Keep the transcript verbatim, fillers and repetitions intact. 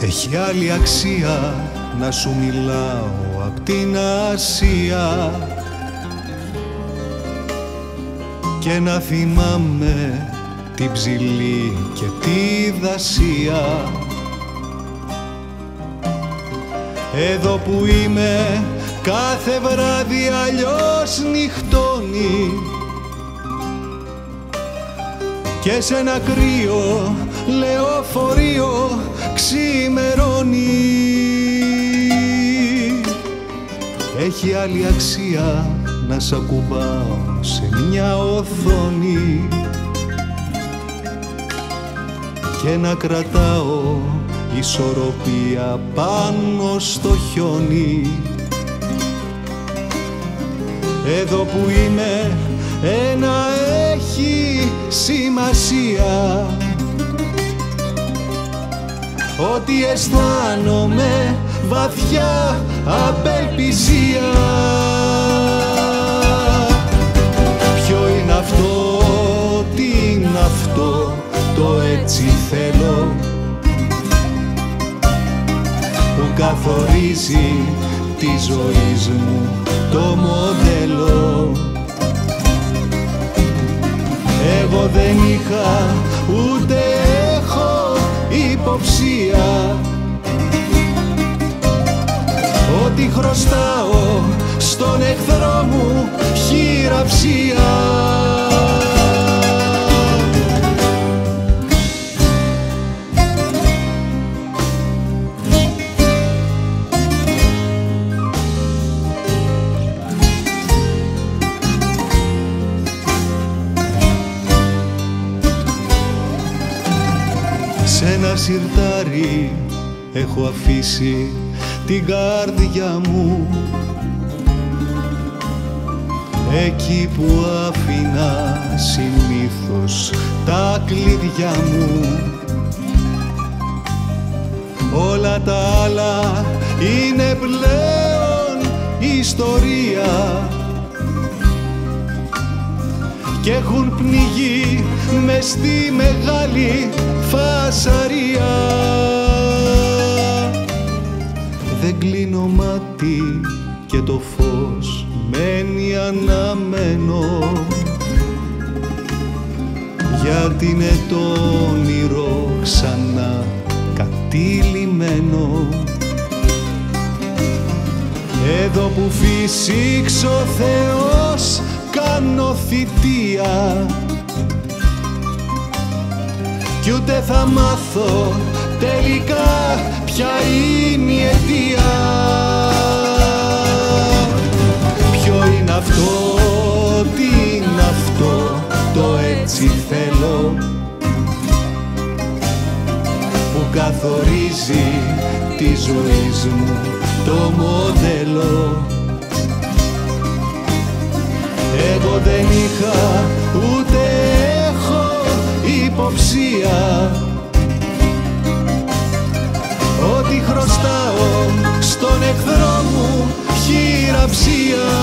Έχει άλλη αξία να σου μιλάω απ' την Ασία και να θυμάμαι την ψηλή και τη δασία. Εδώ που είμαι κάθε βράδυ αλλιώς νυχτώνει και σε ένα κρύο λεωφορείο ξημερώνει. Έχει άλλη αξία να σ' ακουμπάω σε μια οθόνη και να κρατάω ισορροπία πάνω στο χιόνι. Εδώ που είμαι ένα έχει σημασία, ότι αισθάνομαι βαθιά απελπισία. Ποιο είναι αυτό, τι είναι αυτό, το έτσι θέλω που καθορίζει τη ζωή μου το μοντέλο. Εγώ δεν είχα ούτε έχω υποψία ότι χρωστάω στον εχθρό μου χειραψία. Σ' ένα σιρτάρι έχω αφήσει την καρδιά μου, εκεί που άφηνα συνήθως τα κλειδιά μου. Όλα τα άλλα είναι πλέον ιστορία και έχουν πνιγεί μες στη μεγάλη φασαρία. Δεν κλείνω μάτι και το φως μένει αναμένο, γιατί είναι το όνειρο ξανά κατηλημμένο. Εδώ που φύσηξε ο Θεός κάνω θητεία κι ούτε θα μάθω τελικά ποια είναι η αιτία. Ποιο είναι αυτό, τι είναι αυτό, το έτσι θέλω που καθορίζει τη ζωή μου το μοντέλο. Εγώ δεν είχα ούτε έχω υποψία ότι χρωστάω στον εχθρό μου χειραψία.